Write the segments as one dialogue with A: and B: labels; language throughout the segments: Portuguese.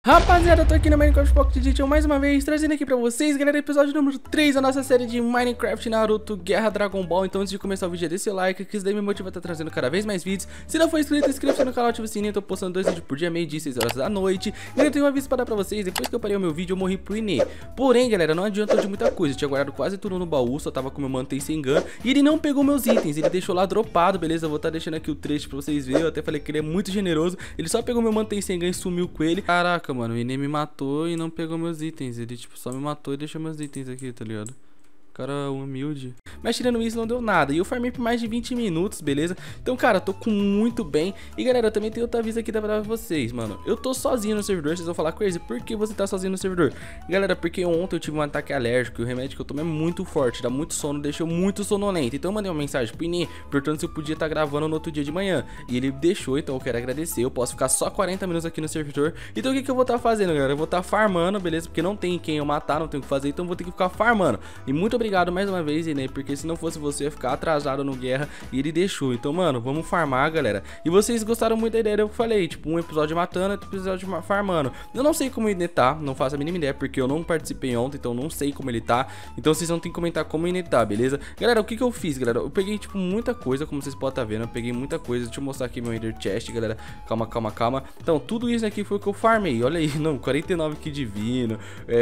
A: Rapaziada, eu tô aqui no Minecraft Pocket Edition mais uma vez, trazendo aqui pra vocês, galera, episódio número 3 da nossa série de Minecraft Naruto Guerra Dragon Ball. Então antes de começar o vídeo, deixa o like, que isso daí me motiva a estar trazendo cada vez mais vídeos. Se não for inscrito, inscreva-se no canal, ativa o sininho, eu tô postando 2 vídeos por dia, meio-dia, 6 horas da noite. E eu tenho um aviso pra dar pra vocês, depois que eu parei o meu vídeo, eu morri pro Inê. Porém, galera, não adiantou de muita coisa, eu tinha guardado quase tudo no baú, só tava com meu Mantém Sem Gun. E ele não pegou meus itens, ele deixou lá dropado, beleza? Eu vou estar deixando aqui o trecho pra vocês verem, eu até falei que ele é muito generoso. Ele só pegou meu Mantém Sem Gun e sumiu com ele. Caraca, mano, o Inê me matou e não pegou meus itens. Ele tipo só me matou e deixou meus itens aqui, tá ligado? Cara humilde. Mas tirando isso não deu nada. E eu farmei por mais de 20 minutos, beleza? Então, cara, tô com muito bem. E galera, eu também tenho outra aviso aqui pra dar pra vocês, mano. Eu tô sozinho no servidor. Vocês vão falar, Crazy, por que você tá sozinho no servidor? Galera, porque ontem eu tive um ataque alérgico. E o remédio que eu tomei é muito forte, dá muito sono, deixou muito sonolento. Então eu mandei uma mensagem pro Inê, perguntando se eu podia estar gravando no outro dia de manhã. E ele deixou, então eu quero agradecer. Eu posso ficar só 40 minutos aqui no servidor. Então o que eu vou estar fazendo, galera? Eu vou estar farmando, beleza? Porque não tem quem eu matar, não tenho o que fazer. Então eu vou ter que ficar farmando. E muito obrigado mais uma vez, Inê, porque se não fosse você, eu ia ficar atrasado no guerra. E ele deixou. Então, mano, vamos farmar, galera. E vocês gostaram muito da ideia que eu falei, tipo, um episódio matando, outro episódio farmando. Eu não sei como o Inê tá, não faço a mínima ideia, porque eu não participei ontem, então não sei como ele tá. Então vocês vão ter que comentar como o Inê tá, beleza? Galera, o que eu fiz, galera? Eu peguei, tipo, muita coisa, como vocês podem estar vendo. Eu peguei muita coisa. Deixa eu mostrar aqui meu Ender Chest, galera. Calma, calma, calma. Então, tudo isso aqui foi o que eu farmei. Olha aí, não, 49 que divino,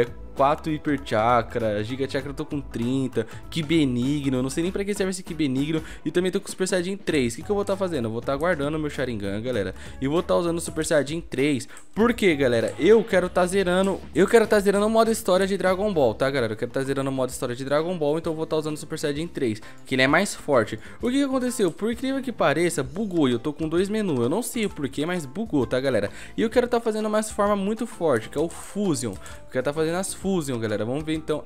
A: 4 Hyper Chakra, Giga Chakra eu tô com 30, que benigno, não sei nem pra que serve esse que benigno. E também tô com o Super Saiyajin 3. O que eu vou estar fazendo? Eu vou estar guardando meu Sharingan, galera. E vou estar usando o Super Saiyajin 3. Por quê, galera? Eu quero estar zerando o modo história de Dragon Ball, tá, galera? Eu quero estar zerando o modo história de Dragon Ball, então eu vou estar usando o Super Saiyajin 3, que ele é mais forte. O que aconteceu? Por incrível que pareça, bugou. E eu tô com 2 menus. Eu não sei o porquê, mas bugou, tá, galera? E eu quero estar fazendo uma forma muito forte, que é o Fusion. Eu quero estar fazendo as Fusion, galera. Vamos ver então.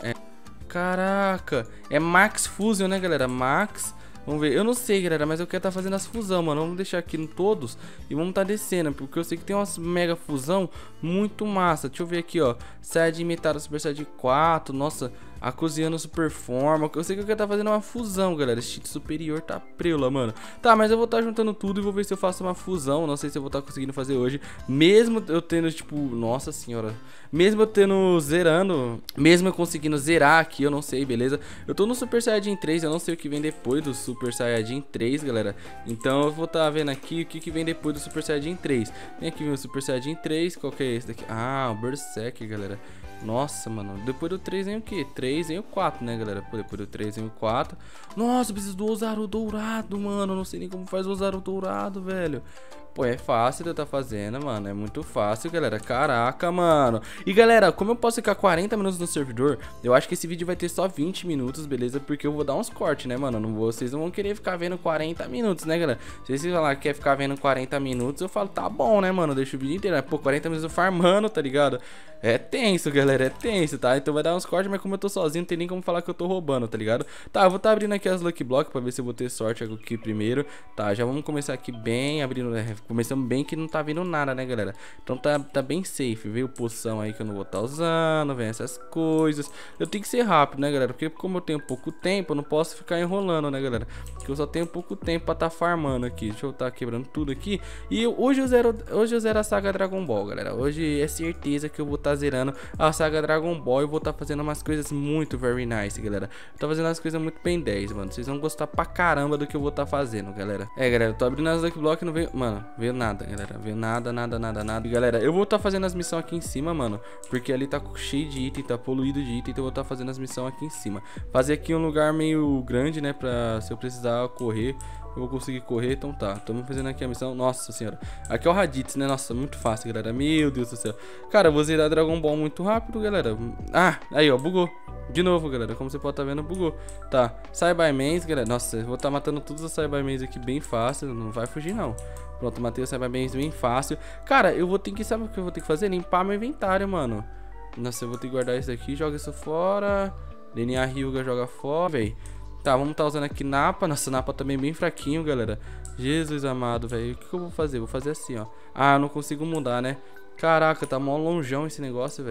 A: Caraca, é Max Fusion, né, galera? Max. Vamos ver, eu não sei, galera, mas eu quero estar fazendo as fusão, mano. Vamos deixar aqui em todos e vamos estar descendo, porque eu sei que tem umas mega fusão muito massa. Deixa eu ver aqui, ó. Saiyajin metade, Super Saiyajin 4. Nossa, a cozinhando Super Forma. Eu sei que eu quero estar fazendo uma fusão, galera. Esse cheat superior tá preula, mano. Tá, mas eu vou estar juntando tudo e vou ver se eu faço uma fusão. Não sei se eu vou estar conseguindo fazer hoje, mesmo eu tendo, tipo, nossa senhora, mesmo eu tendo zerando, mesmo eu conseguindo zerar aqui, eu não sei, beleza? Eu tô no Super Saiyajin 3, eu não sei o que vem depois do Super Saiyajin 3, galera. Então eu vou estar vendo aqui o que vem depois do Super Saiyajin 3. Tem aqui o Super Saiyajin 3, qual que é esse daqui? Ah, o Berserk, galera. Nossa, mano, depois do 3 vem o que? 3 vem o 4, né, galera? Depois do 3 vem o 4. Nossa, eu preciso do Ozaru Dourado, mano. Não sei nem como faz o Ozaru Dourado, velho. Pô, é fácil de eu tá fazendo, mano. É muito fácil, galera. Caraca, mano. E, galera, como eu posso ficar 40 minutos no servidor, eu acho que esse vídeo vai ter só 20 minutos, beleza? Porque eu vou dar uns cortes, né, mano? Vocês não vão querer ficar vendo 40 minutos, né, galera? Se vocês falar que quer ficar vendo 40 minutos, eu falo, tá bom, né, mano? Deixa o vídeo inteiro. Pô, 40 minutos eu farmando, tá ligado? É tenso, galera. É tenso, tá? Então vai dar uns cortes, mas como eu tô sozinho, não tem nem como falar que eu tô roubando, tá ligado? Tá, eu vou tá abrindo aqui as Lucky Blocks pra ver se eu vou ter sorte aqui primeiro. Tá, já vamos começar aqui bem, abrindo, né? Começamos bem que não tá vindo nada, né, galera? Então tá bem safe. Veio poção aí que eu não vou estar usando, vem essas coisas. Eu tenho que ser rápido, né, galera? Porque como eu tenho pouco tempo, eu não posso ficar enrolando, né, galera? Porque eu só tenho pouco tempo pra tá farmando aqui. Deixa eu tá quebrando tudo aqui. E hoje eu zero a saga Dragon Ball, galera. Hoje é certeza que eu vou estar zerando a saga Dragon Ball e vou estar fazendo umas coisas muito very nice, galera. Eu tô fazendo umas coisas muito bem 10, mano. Vocês vão gostar pra caramba do que eu vou estar fazendo, galera. Galera, eu tô abrindo as Lucky Block e não veio... Mano, veio nada, galera. Veio nada. E, galera, eu vou estar fazendo as missões aqui em cima, mano. Porque ali tá cheio de item, tá poluído de item. Então eu vou estar fazendo as missões aqui em cima. Fazer aqui um lugar meio grande, né? Pra se eu precisar correr, eu vou conseguir correr, então tá. Estamos fazendo aqui a missão. Nossa senhora. Aqui é o Raditz, né? Nossa, muito fácil, galera. Meu Deus do céu. Cara, eu vou zerar Dragon Ball muito rápido, galera. Ah, aí, ó, bugou. De novo, galera. Como você pode estar vendo, bugou. Tá, Saibamans, galera. Nossa, eu vou estar matando todos os Saibamans aqui bem fácil. Não vai fugir, não. Pronto, matei o Saibamans bem fácil. Cara, eu vou ter que... Sabe o que eu vou ter que fazer? Limpar meu inventário, mano. Nossa, eu vou ter que guardar isso aqui. Joga isso fora. DNA Ryuga joga fora, véi. Tá, vamos tá usando aqui Napa. Nossa, Napa também bem fraquinho, galera. Jesus amado, velho. O que eu vou fazer? Vou fazer assim, ó. Ah, eu não consigo mudar, né? Caraca, tá mó longeão esse negócio, velho.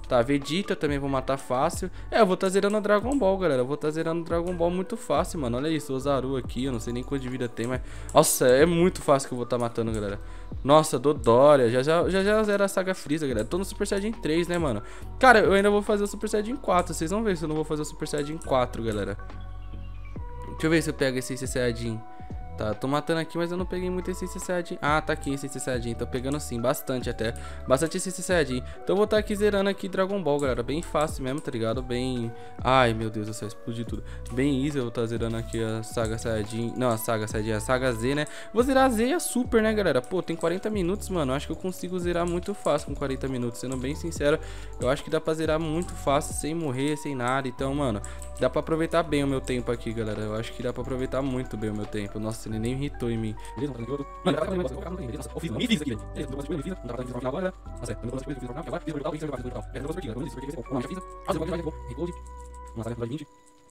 A: Tá, Vegeta também vou matar fácil. É, eu vou tá zerando o Dragon Ball, galera. Eu vou tá zerando o Dragon Ball muito fácil, mano. Olha isso, o Ozaru aqui. Eu não sei nem quanto de vida tem, mas... Nossa, é muito fácil que eu vou tá matando, galera. Nossa, Dodoria. Já zera a saga Freeza, galera. Tô no Super Saiyajin 3, né, mano? Cara, eu ainda vou fazer o Super Saiyajin 4. Vocês vão ver se eu não vou fazer o Super Saiyajin 4, galera. Deixa eu ver se eu pego esse Saiyajin. Tá, tô matando aqui, mas eu não peguei muito Essência Saiyajin. Ah, tá aqui Essência Saiyajin. Tô pegando sim, bastante até. Bastante Essência Saiyajin. Então eu vou estar aqui zerando aqui Dragon Ball, galera. Bem fácil mesmo, tá ligado? Bem... Ai, meu Deus do céu, explodiu tudo. Bem easy, eu vou estar zerando aqui a Saga Saiyajin. Não, a Saga Saiyajin, a Saga Z, né? Vou zerar a Z e a Super, né, galera? Pô, tem 40 minutos, mano. Eu acho que eu consigo zerar muito fácil com 40 minutos. Sendo bem sincero, eu acho que dá pra zerar muito fácil, sem morrer, sem nada. Então, mano, dá pra aproveitar bem o meu tempo aqui, galera. Eu acho que dá pra aproveitar muito bem o meu tempo. Nossa, ele nem irritou em mim. Beleza, não tá outro. Mano, eu fiz aqui, velho. Beleza, não fiz, não tava no final agora. Nossa, eu não fiz no final, agora fiz o brutal, é o super não já fiz. Fazer vai reload. Vamos lá, 20.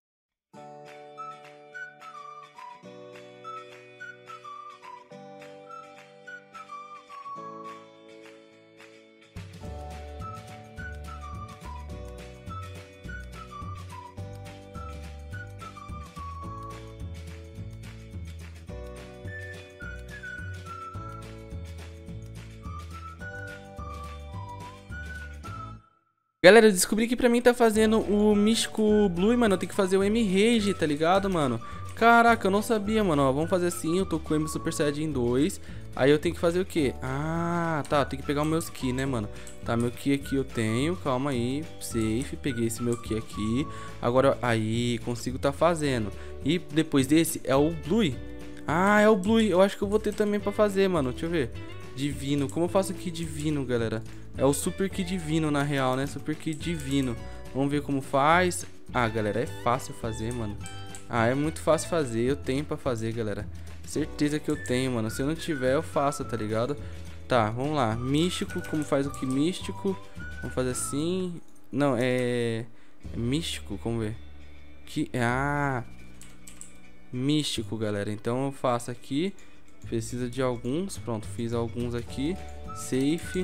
A: Galera, eu descobri que pra mim tá fazendo o Místico Blue, mano, eu tenho que fazer o M-Rage, tá ligado, mano? Caraca, eu não sabia, mano, ó, vamos fazer assim, eu tô com o M Super Saiyajin 2, aí eu tenho que fazer o quê? Ah, tá, tem que pegar o meu Ki, né, mano? Tá, meu Ki aqui eu tenho, calma aí, safe, peguei esse meu Ki aqui, agora, aí, consigo tá fazendo. E depois desse é o Blue. Ah, é o Blue, eu acho que eu vou ter também pra fazer, mano, deixa eu ver. Divino, como eu faço Ki divino, galera? É o Super Ki divino, na real, né? Super Ki divino. Vamos ver como faz. Ah, galera, é fácil fazer, mano. Ah, é muito fácil fazer. Eu tenho pra fazer, galera. Certeza que eu tenho, mano. Se eu não tiver, eu faço, tá ligado? Tá, vamos lá. Místico, como faz o Ki místico? Vamos fazer assim. Não, é místico, vamos ver. Que... Ah, místico, galera. Então eu faço aqui. Precisa de alguns. Pronto, fiz alguns aqui. Safe.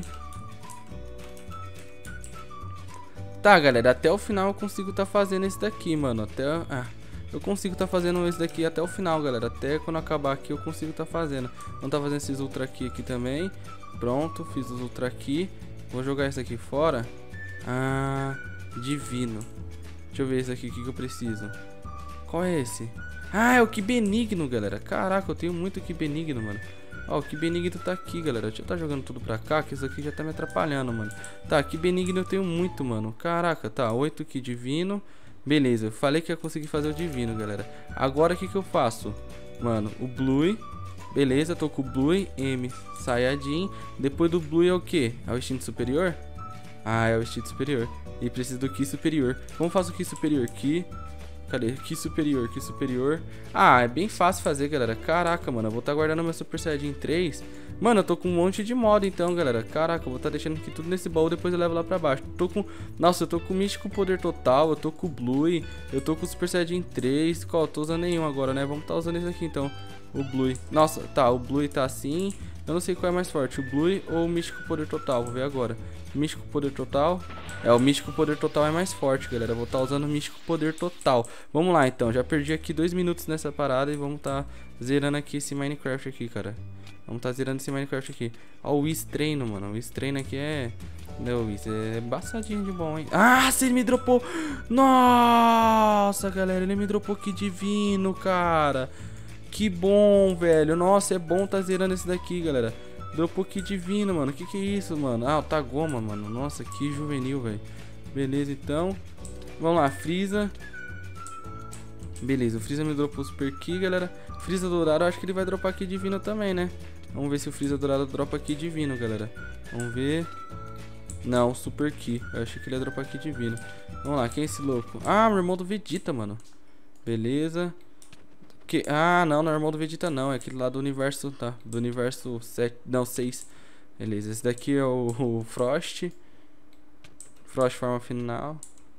A: Tá, galera, até o final eu consigo tá fazendo esse daqui, mano. Até... Ah, eu consigo tá fazendo esse daqui até o final, galera. Até quando acabar aqui eu consigo tá fazendo. Vamos tá fazendo esses ultra aqui também. Pronto, fiz os ultra aqui. Vou jogar esse aqui fora. Ah, divino. Deixa eu ver esse aqui, o que eu preciso. Qual é esse? Ah, é o Ki benigno, galera. Caraca, eu tenho muito Ki benigno, mano. Ó, o Ki benigno tá aqui, galera. Deixa eu tá jogando tudo pra cá, que isso aqui já tá me atrapalhando, mano. Tá, Ki benigno eu tenho muito, mano. Caraca, tá, 8 Ki divino. Beleza, eu falei que ia conseguir fazer o divino, galera. Agora o que que eu faço? Mano, o Blue. Beleza, tô com o Blue, M, Saiyajin. Depois do Blue é o que? É o instinto superior? Ah, é o instinto superior. E precisa do Ki superior. Como faço o Ki superior? Ki... Cadê? Ki superior, Ki superior. Ah, é bem fácil fazer, galera. Caraca, mano, eu vou estar guardando meu Super Saiyajin 3. Mano, eu tô com um monte de modo então, galera. Caraca, eu vou estar deixando aqui tudo nesse baú, depois eu levo lá pra baixo. Tô com... Nossa, eu tô com o Místico Poder Total, eu tô com o Blue, eu tô com o Super Saiyajin 3. Qual? Eu tô usando nenhum agora, né? Vamos estar usando esse aqui então. O Blue. Nossa, tá, o Blue tá assim. Eu não sei qual é mais forte, o Blue ou o Místico Poder Total. Vou ver agora. Místico Poder Total. É, o Místico Poder Total é mais forte, galera. Eu vou estar usando o Místico Poder Total. Vamos lá, então. Já perdi aqui 2 minutos nessa parada e vamos estar zerando aqui esse Minecraft aqui, cara. Vamos estar zerando esse Minecraft aqui. Ó, o Whis treino, mano. O Whis treino aqui é... Não, Whis é embaçadinho de bom, hein. Ah, se ele me dropou... Nossa, galera. Ele me dropou Ki divino, cara. Que bom, velho. Nossa, é bom tá zerando esse daqui, galera. Dropou Ki divino, mano. Que é isso, mano? Ah, o Tagoma, mano. Nossa, que juvenil, velho. Beleza, então. Vamos lá, Freeza. Beleza, o Freeza me dropou Super Ki, galera. Freeza dourado, eu acho que ele vai dropar Ki divino também, né? Vamos ver se o Freeza dourado dropa Ki divino, galera. Vamos ver. Não, Super Ki. Eu achei que ele ia dropar Ki divino. Vamos lá, quem é esse louco? Ah, meu irmão do Vegeta, mano. Beleza. Ah, não, não é o irmão do Vegeta não. É aquele lá do universo, tá? Do universo 7, não, 6. Beleza, esse daqui é o Frost. Frost forma final.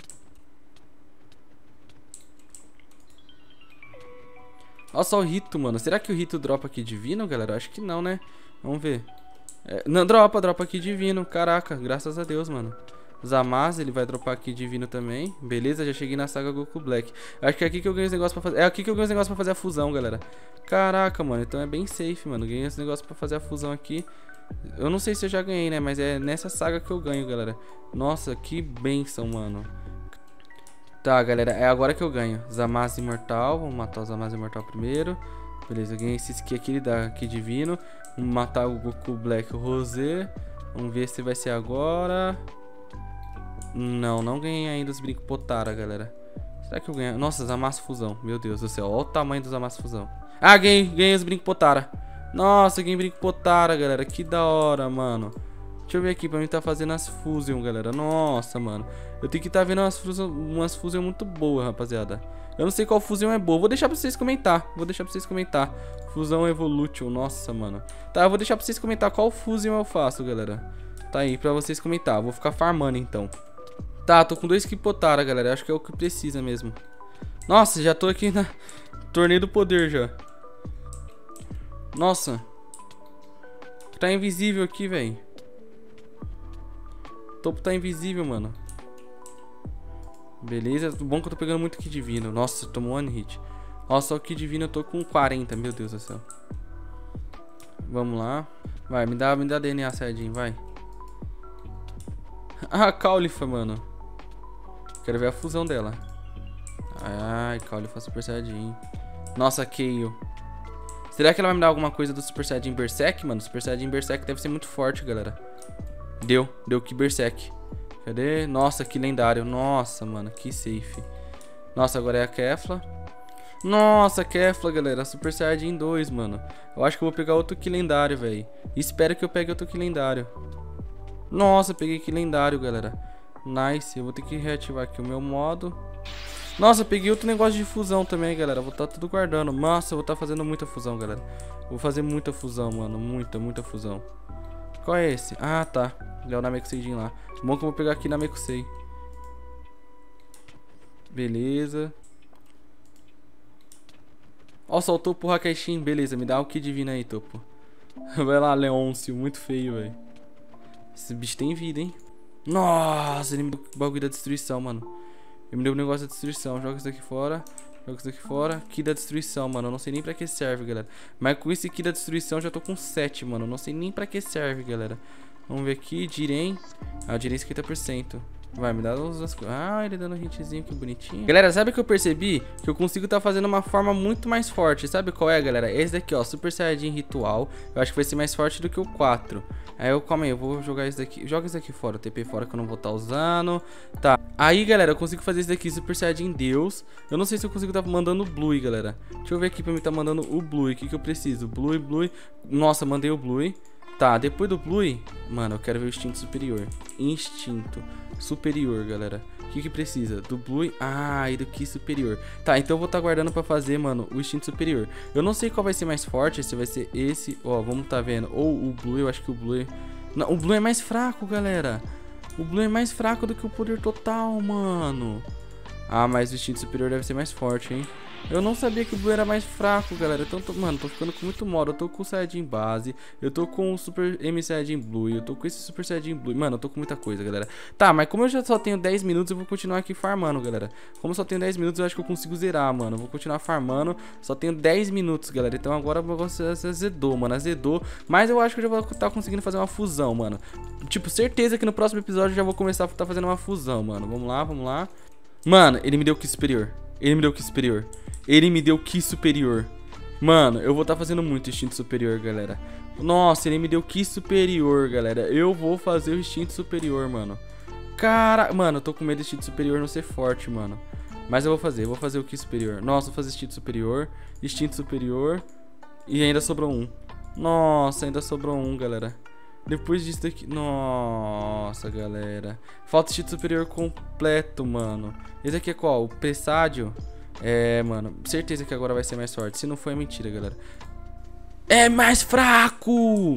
A: Olha só o Rito, mano. Será que o Rito dropa Ki divino, galera? Acho que não, né? Vamos ver. Não, dropa Ki divino. Caraca, graças a Deus, mano. Zamasu, ele vai dropar aqui Divino também. Beleza, já cheguei na saga Goku Black. Acho que é aqui que eu ganho os negócios pra fazer. É aqui que eu ganho os negócios pra fazer a fusão, galera. Caraca, mano, então é bem safe, mano. Ganhei esse negócio pra fazer a fusão aqui. Eu não sei se eu já ganhei, né, mas é nessa saga que eu ganho, galera. Nossa, que benção, mano. Tá, galera, é agora que eu ganho. Zamasu Imortal, vamos matar o Zamasu Imortal primeiro. Beleza, eu ganhei esse aqui, ele dá aqui Divino. Vamos matar o Goku Black, o Rosé. Vamos ver se vai ser agora. Não, não ganhei ainda os brincos Potara, galera. Será que eu ganhei? Nossa, Zamasu Fusão, meu Deus do céu, olha o tamanho do Zamasu Fusão. Ah, ganhei os brincos Potara. Nossa, ganhei brinco Potara, galera, que da hora, mano. Deixa eu ver aqui pra mim tá fazendo as Fusion, galera. Nossa, mano, eu tenho que tá vendo umas Fusion muito boas, rapaziada. Eu não sei qual Fusion é boa. Vou deixar pra vocês comentar. Fusão Evolution. Nossa, mano. Tá, eu vou deixar pra vocês comentar qual Fusion eu faço, galera. Tá aí pra vocês comentar. Vou ficar farmando, então. Tá, tô com 2 Kipotara, galera. Acho que é o que precisa mesmo. Nossa, já tô aqui na Torneio do Poder, já. Nossa. Tá invisível aqui, velho. O topo tá invisível, mano. Beleza, bom que eu tô pegando muito Ki Divino. Nossa, tomou one hit. Nossa, só o Ki Divino eu tô com 40, meu Deus do céu. Vamos lá. Vai, me dá DNA, Saiyajin, vai. Ah, Caulifla, mano. Quero ver a fusão dela. Ai, Caulifla Super Saiyajin. Nossa, Kayle. Será que ela vai me dar alguma coisa do Super Saiyajin Berserk, mano? Super Saiyajin Berserk deve ser muito forte, galera. Deu Ki Berserk. Cadê? Nossa, que lendário. Nossa, mano, que safe. Nossa, agora é a Kefla. Nossa, Kefla, galera. Super Saiyajin 2, mano. Eu acho que eu vou pegar outro Ki lendário, velho. Espero que eu pegue outro Ki lendário. Nossa, peguei Ki lendário, galera. Nice. Eu vou ter que reativar aqui o meu modo. Nossa, peguei outro negócio de fusão também, galera. Vou estar tudo guardando. Nossa, eu vou estar fazendo muita fusão, galera. Vou fazer muita fusão, mano. Muita fusão. Qual é esse? Ah, tá. É o Namekuseijin lá. Bom que eu vou pegar aqui Namekusei. Beleza. Ó, só o Topo Hakashin. Beleza, me dá o Ki Divino aí, Topo. Vai lá, Leôncio. Muito feio, velho. Esse bicho tem vida, hein? Nossa, ele me deu o bagulho da destruição, mano. Ele me deu o negócio da destruição. Joga isso daqui fora. Joga isso daqui fora. Ki da destruição, mano. Eu não sei nem pra que serve, galera. Mas com esse Ki da destruição eu já tô com 7, mano. Eu não sei nem pra que serve, galera. Vamos ver aqui. Jiren. Ah, Jiren 50%. Vai, me dá as coisas. Ah, ele dando um hitzinho, que bonitinho. Galera, sabe o que eu percebi? Que eu consigo tá fazendo uma forma muito mais forte. Sabe qual é, galera? Esse daqui, ó, Super Saiyajin Ritual. Eu acho que vai ser mais forte do que o 4. Aí calma aí, eu vou jogar esse daqui. Joga esse daqui fora, o TP fora que eu não vou estar usando. Tá, aí, galera, eu consigo fazer esse daqui, Super Saiyajin Deus. Eu não sei se eu consigo tá mandando o Blue, galera. Deixa eu ver aqui pra mim tá mandando o Blue. O que que eu preciso? Blue. Nossa, mandei o Blue. Tá, depois do Blue, mano, eu quero ver o instinto superior. Instinto superior, galera. O que que precisa? Do Blue, e do Ki superior. Tá, então eu vou estar guardando pra fazer, mano, o instinto superior. Eu não sei qual vai ser mais forte, se vai ser esse, ó, vamos tá vendo. Ou o Blue, eu acho que o Blue... Não, o Blue é mais fraco, galera. O Blue é mais fraco do que o poder total, mano. Ah, mas o instinto superior deve ser mais forte, hein? Eu não sabia que o Blue era mais fraco, galera. Então, mano, tô ficando com muito modo. Eu tô com o Saiyajin base. Eu tô com o Super M Saiyajin Blue. Eu tô com esse Super Saiyajin Blue. Mano, eu tô com muita coisa, galera. Tá, mas como eu já só tenho 10 minutos, eu vou continuar aqui farmando, galera. Como eu só tenho 10 minutos, eu acho que eu consigo zerar, mano. Eu vou continuar farmando. Só tenho 10 minutos, galera. Então agora o negócio azedou, mano. Azedou. Mas eu acho que eu já vou estar conseguindo fazer uma fusão, mano. Tipo, certeza que no próximo episódio eu já vou começar a estar fazendo uma fusão, mano. Vamos lá, vamos lá. Mano, ele me deu o Ki superior. Ele me deu o Ki superior. Ele me deu Ki superior. Mano, eu vou estar fazendo muito instinto superior, galera. Nossa, ele me deu Ki superior, galera. Eu vou fazer o instinto superior, mano. Cara, mano, eu tô com medo do instinto superior não ser forte, mano. Mas eu vou fazer o Ki superior. Nossa, vou fazer instinto superior. Instinto superior. E ainda sobrou um. Nossa, ainda sobrou um, galera. Depois disso daqui... Nossa, galera. Falta instinto superior completo, mano. Esse aqui é qual? O presságio? É, mano. Certeza que agora vai ser mais forte. Se não for, é mentira, galera. É mais fraco!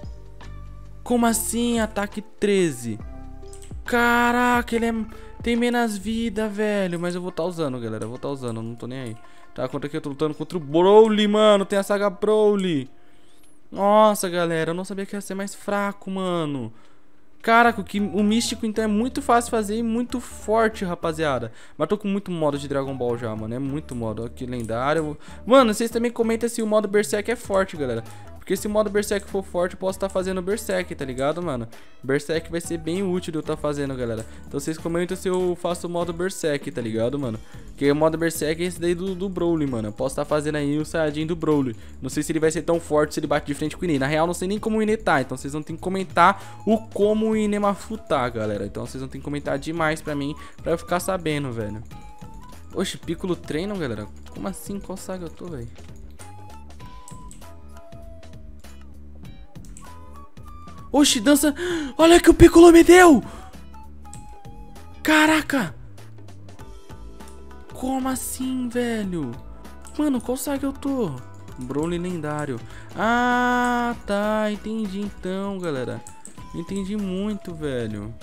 A: Como assim? Ataque 13. Caraca, ele tem menos vida, velho. Mas eu vou estar usando, galera. Eu vou estar usando, eu não tô nem aí. Tá, contra aqui eu tô lutando contra o Broly, mano. Tem a saga Broly. Nossa, galera, eu não sabia que ia ser mais fraco, mano. Caraca, o místico então é muito fácil fazer e muito forte, rapaziada. Mas tô com muito modo de Dragon Ball já, mano. É muito modo. Aqui, lendário. Mano, vocês também comentam se o modo Berserk é forte, galera. Porque se o modo Berserk for forte, eu posso estar fazendo Berserk, tá ligado, mano? Berserk vai ser bem útil de eu estar fazendo, galera. Então vocês comentam se eu faço o modo Berserk, tá ligado, mano? Porque o modo Berserk é esse daí do Broly, mano. Eu posso estar fazendo aí o Saiyajin do Broly. Não sei se ele vai ser tão forte se ele bate de frente com o Ine. Na real, não sei nem como o Ine tá. Então vocês vão ter que comentar o como o Inemafu tá, galera. Então vocês vão ter que comentar demais pra mim, pra eu ficar sabendo, velho. Oxe, Piccolo treino, galera? Como assim? Qual saga eu tô, velho? Oxi, dança. Olha que o Piccolo me deu. Caraca. Como assim, velho? Mano, qual saga eu tô? Broly lendário. Ah, tá. Entendi então, galera. Entendi muito, velho.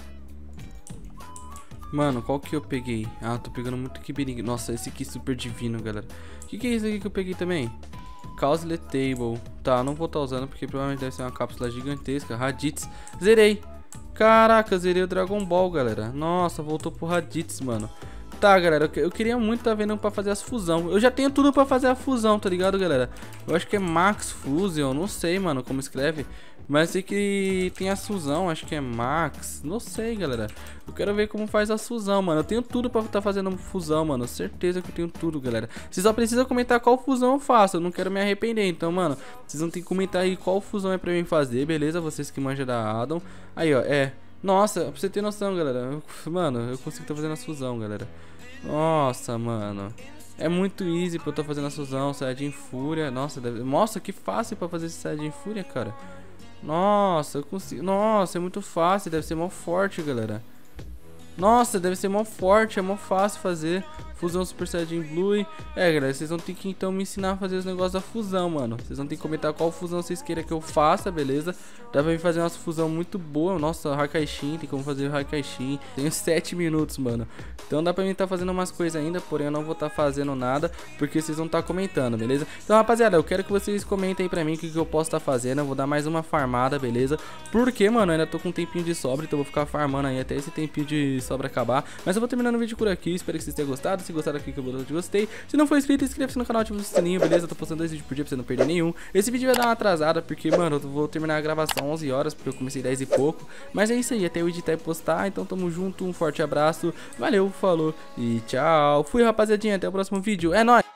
A: Mano, qual que eu peguei? Ah, tô pegando muito Kibirigi. Nossa, esse aqui é super divino, galera. Que é isso aqui que eu peguei também? Causle Table. Tá, não vou estar usando porque provavelmente deve ser uma cápsula gigantesca. Raditz. Zerei. Caraca, zerei o Dragon Ball, galera. Nossa, voltou pro Raditz, mano. Tá, galera, eu queria muito tá vendo pra fazer as fusão. Eu já tenho tudo pra fazer a fusão, tá ligado, galera? Eu acho que é Max Fusion, não sei, mano, como escreve. Mas sei que tem a fusão, acho que é Max. Não sei, galera. Eu quero ver como faz a fusão, mano. Eu tenho tudo pra tá fazendo fusão, mano. Certeza que eu tenho tudo, galera. Vocês só precisam comentar qual fusão eu faço. Eu não quero me arrepender. Então, mano, vocês vão ter que comentar aí qual fusão é pra mim fazer, beleza? Vocês que manjam da Adam. Aí, ó, Nossa, pra você ter noção, galera. Mano, eu consigo tá fazendo a fusão, galera. Nossa, mano. É muito easy pra eu tá fazendo a fusão. Saiyajin Fúria. Nossa, que fácil pra fazer esse Saiyajin Fúria, cara. Nossa, eu consigo. Nossa, é muito fácil. Deve ser mó forte, galera. Nossa, deve ser mó forte. É mó fácil fazer. Fusão Super Saiyajin Blue. Galera, vocês vão ter que então me ensinar a fazer os negócios da fusão, mano. Vocês vão ter que comentar qual fusão vocês queiram que eu faça, beleza? Dá pra me fazer uma fusão muito boa. Nossa, Hakaishin, tem como fazer o Hakaishin. Tenho 7 minutos, mano. Então dá pra mim tá fazendo umas coisas ainda, porém eu não vou tá fazendo nada, porque vocês vão tá comentando, beleza? Então, rapaziada, eu quero que vocês comentem aí pra mim o que eu posso tá fazendo. Eu vou dar mais uma farmada, beleza? Porque, mano, eu ainda tô com um tempinho de sobra, então eu vou ficar farmando aí até esse tempinho de sobra acabar. Mas eu vou terminando o vídeo por aqui, espero que vocês tenham gostado. Se gostaram aqui, que eu vou dar de gostei. Se não for inscrito, inscreva-se no canal, ativa o sininho, beleza? Eu tô postando 2 vídeos por dia pra você não perder nenhum. Esse vídeo vai dar uma atrasada, porque, mano, eu vou terminar a gravação 11 horas, porque eu comecei 10 e pouco. Mas é isso aí, até eu editar e postar. Então tamo junto, um forte abraço, valeu, falou e tchau. Fui, rapaziadinha, até o próximo vídeo, é nóis!